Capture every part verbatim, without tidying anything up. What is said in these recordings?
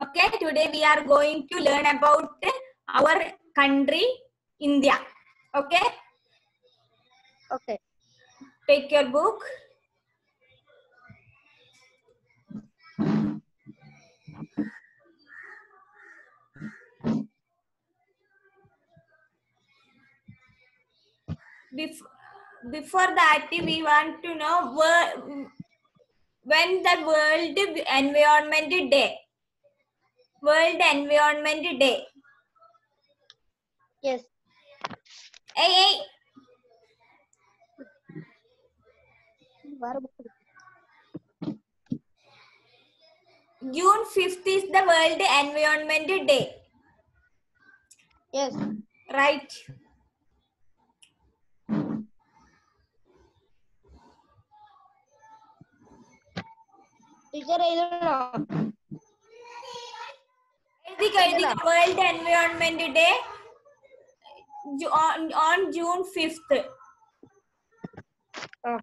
Okay, today we are going to learn about our country, India. Okay, Okay. take your book. Bef- Before that, we want to know where, when the World Environment Day. World Environment Day. Yes. Hey, hey. June fifth is the World Environment Day. Yes. Right. Teacher, either World Environment Day on, on June fifth. uh,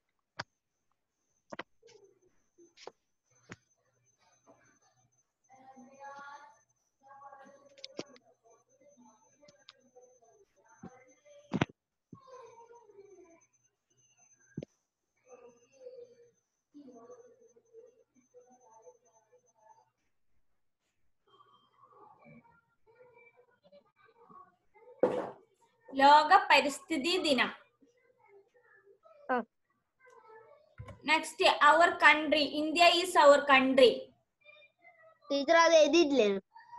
ലോക പരിസ്ഥിതി ദിനം. uh, Next, our country. India is our country. teacher, അത് എഴുതിയിട്ടില്ലേ?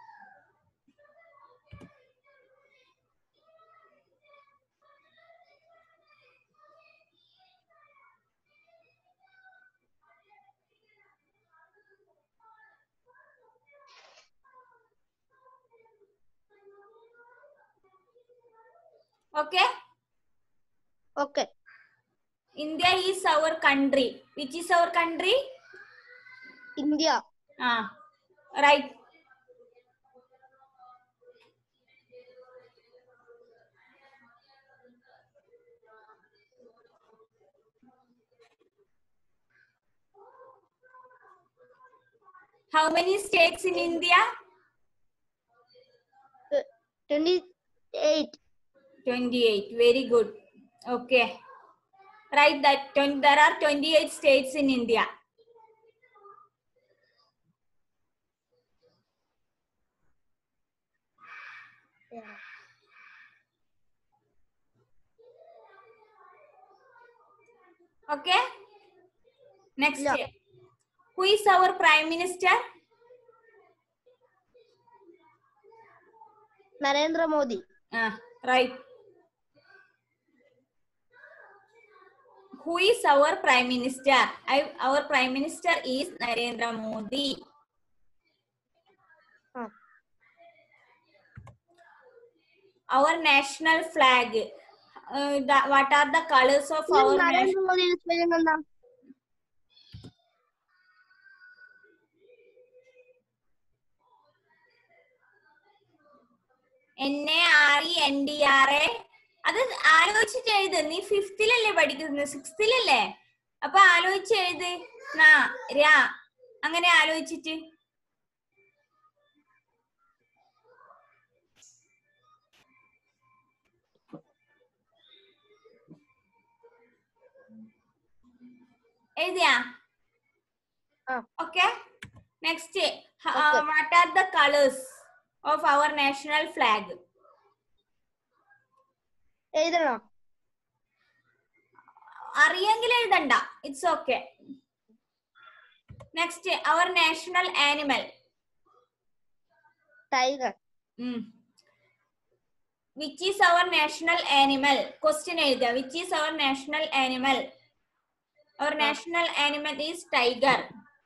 Okay. Okay. India is our country. Which is our country? India. Ah, right. How many states in India? Uh, twenty-eight. twenty-eight. Very good. Okay. Right, that there are twenty-eight states in India. Yeah. Okay. Next, Yeah. who is our Prime Minister? Narendra Modi. Ah, right. Who is our Prime Minister? I, our Prime Minister is Narendra Modi. Uh, Our national flag. Uh, the, what are the colors of our national? Narendra Modi spelling എന്താ? N A R E N D R A. അത് ആലോചിച്ചിട്ട് എഴുത്. നീ ഫിഫ്തിലല്ലേ പഠിക്കുന്നത്, സിക്സ്തിലല്ലേ? അപ്പൊ ആലോചിച്ച് എഴുത്. നാ രാ അങ്ങനെ ആലോചിച്ചിട്ട്. എഴുതിയാ? Okay. Next, uh, Okay. what are the colors of our national flag? എഴുതണോ? അറിയെങ്കിൽ എഴുതണ്ട. It's okay. Next, our national animal. Tiger. Mm. Which is our national animal? Question എഴുതുക. Which is our national animal? Our Ah. national animal is tiger.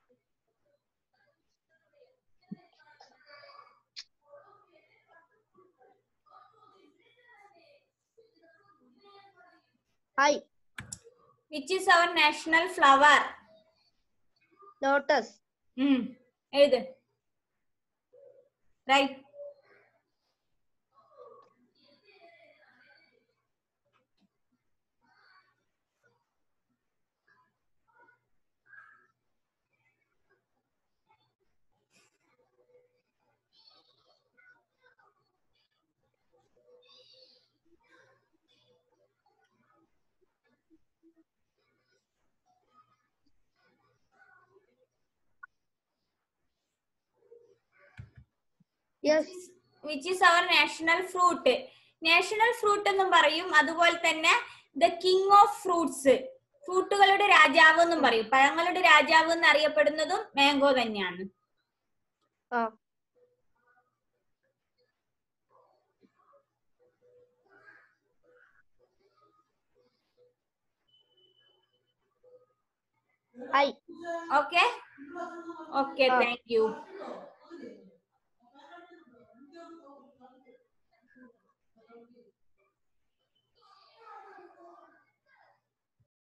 Hi. Which is our national flower? Lotus. Mm. എഴുത്. Right. Yes which is our national fruit. National fruit എന്നും പറയും. അതുപോലെ തന്നെ the king of fruits, ഫ്രൂട്ടുകളുടെ രാജാവ് എന്നും പറയും. പഴങ്ങളുടെ രാജാവ് എന്ന് അറിയപ്പെടുന്നതും മാംഗോ തന്നെയാണ്. ആ ഐ ഓക്കെ ഓക്കെ ആ. Thank U.